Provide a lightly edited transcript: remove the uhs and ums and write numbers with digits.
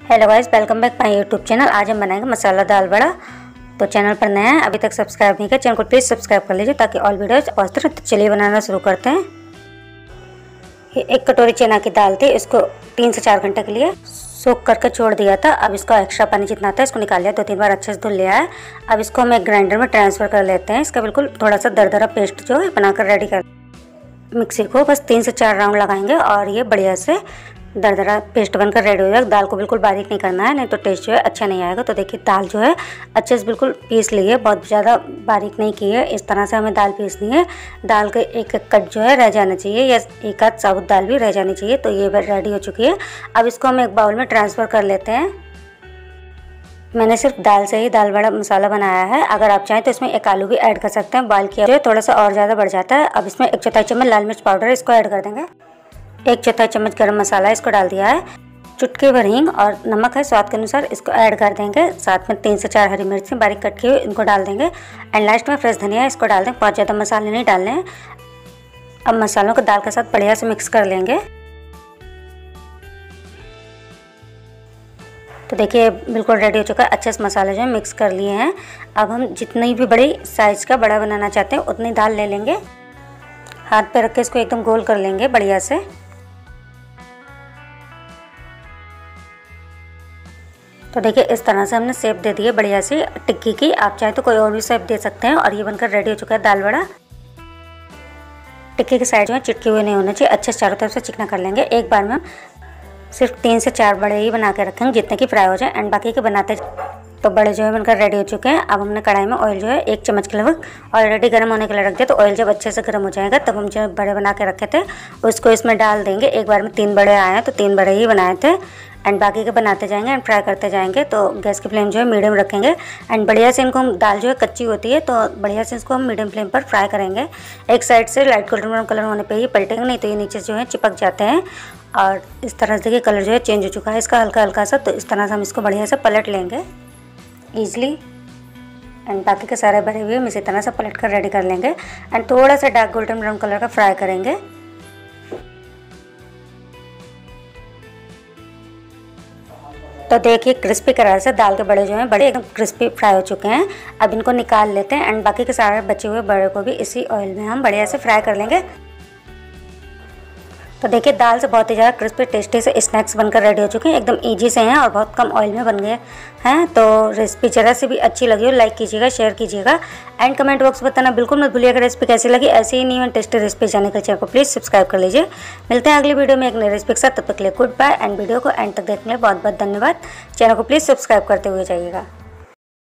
Hello guys, welcome back my YouTube channel. आज हम बनाएंगे मसाला दाल बड़ा। तो चैनल पर नया है, अभी तक सब्सक्राइब नहीं किया, चैनल को प्लीज़ सब्सक्राइब कर लीजिए ताकि ऑल वीडियोस पहुंचते रहे। तो चलिए बनाना शुरू करते हैं। ये 1 कटोरी चना की दाल थी, इसको 3 से 4 घंटे के लिए सोख करके छोड़ दिया था। अब इसका एक्स्ट्रा पानी जितना था इसको निकाल लिया, 2-3 बार अच्छे से धुल लिया है। अब इसको हम एक ग्राइंडर में ट्रांसफ़र कर लेते हैं। इसका बिल्कुल थोड़ा सा दरदरा पेस्ट जो है बनाकर रेडी कर मिक्सी को बस 3 से 4 राउंड लगाएंगे और ये बढ़िया से दरदरा पेस्ट बनकर रेडी हो जाएगा। दाल को बिल्कुल बारीक नहीं करना है, नहीं तो टेस्ट जो है अच्छा नहीं आएगा। तो देखिए दाल जो है अच्छे से बिल्कुल पीस ली है, बहुत ज़्यादा बारीक नहीं की है। इस तरह से हमें दाल पीसनी है। दाल के एक एक कट जो है रह जाना चाहिए या एक आध साबुत दाल भी रह जानी चाहिए। तो ये रेडी हो चुकी है। अब इसको हम एक बाउल में ट्रांसफ़र कर लेते हैं। मैंने सिर्फ दाल से ही दाल बड़ा मसाला बनाया है। अगर आप चाहें तो इसमें एक आलू भी ऐड कर सकते हैं। बॉयल किया जो है थोड़ा सा और ज़्यादा बढ़ जाता है। अब इसमें 1/4 चम्मच लाल मिर्च पाउडर इसको ऐड कर देंगे। 1/4 चम्मच गरम मसाला इसको डाल दिया है। चुटकी भर हींग और नमक है स्वाद के अनुसार, इसको ऐड कर देंगे। साथ में 3 से 4 हरी मिर्च बारीक कट की हुई इनको डाल देंगे। एंड लास्ट में फ्रेश धनिया इसको डाल देंगे। बहुत ज़्यादा मसाले नहीं डालने हैं। अब मसालों को दाल के साथ बढ़िया से मिक्स कर लेंगे। तो देखिए बिल्कुल रेडी हो चुका है। अच्छे से मसाले जो है मिक्स कर लिए हैं। अब हम जितनी भी बड़ी साइज़ का बड़ा बनाना चाहते हैं उतनी दाल ले लेंगे। हाथ पे रख के इसको एकदम गोल कर लेंगे बढ़िया से। तो देखिए इस तरह से हमने शेप दे दी है बढ़िया सी टिक्की की। आप चाहे तो कोई और भी शेप दे सकते हैं। और ये बनकर रेडी हो चुका है दाल बड़ा। टिक्की के साइड में चिटके हुए नहीं होने चाहिए, अच्छे से चारों तरफ से चिकना कर लेंगे। एक बार में सिर्फ 3 से 4 बड़े ही बना के रखेंगे जितने की फ्राई हो जाए। एंड बाकी के बनाते तो बड़े जो है बनकर रेडी हो चुके हैं। अब हमने कढ़ाई में ऑयल जो है 1 चम्मच के लगभग ऑलरेडी गर्म होने के लिए रख दिया। तो ऑयल जब अच्छे से गर्म हो जाएगा तब हम जो बड़े बना के रखे थे उसको इसमें डाल देंगे। एक बार में 3 बड़े आए हैं तो 3 बड़े ही बनाए थे। एंड बाकी के बनाते जाएंगे एंड फ्राई करते जाएंगे। तो गैस की फ्लेम जो है मीडियम रखेंगे। एंड बढ़िया से इनको हम दाल जो है कच्ची होती है तो बढ़िया से इसको हम मीडियम फ्लेम पर फ्राई करेंगे। एक साइड से लाइट गोल्डन ब्राउन कलर होने पे ही पलटेंगे, नहीं तो ये नीचे जो है चिपक जाते हैं। और इस तरह से देखिए कलर जो है चेंज हो चुका है इसका हल्का हल्का सा। तो इस तरह से हम इसको बढ़िया से पलट लेंगे ईजिली। एंड बाकी के सारे बड़े हुए हम इसी तरह से पलट कर रेडी कर लेंगे। एंड थोड़ा सा डार्क गोल्डन ब्राउन कलर का फ्राई करेंगे। तो देखिए क्रिस्पी करार से दाल के बड़े जो हैं बड़े एकदम क्रिस्पी फ्राई हो चुके हैं। अब इनको निकाल लेते हैं। एंड बाकी के सारे बचे हुए बड़े को भी इसी ऑयल में हम बढ़िया से फ्राई कर लेंगे। तो देखिए दाल से बहुत ही ज़्यादा क्रिस्पी टेस्टी से स्नैक्स बनकर रेडी हो चुके हैं। एकदम इजी से हैं और बहुत कम ऑयल में बन गए हैं। तो रेसिपी ज़रा से भी अच्छी लगी हो लाइक कीजिएगा, शेयर कीजिएगा एंड कमेंट बॉक्स में बताना बिल्कुल मत भूलिएगा रेसिपी कैसी लगी। ऐसे ही न्यू एंड टेस्टी रेसिपी जानने के चैनल को प्लीज़ सब्सक्राइब कर लीजिए। मिलते हैं अगली वीडियो में एक नई रेसिपी के साथ। तब तक के लिए गुड बाय। एंड वीडियो को एंड तक देखने के लिए बहुत बहुत धन्यवाद। चैनल को प्लीज़ सब्सक्राइब करते हुए जाइएगा।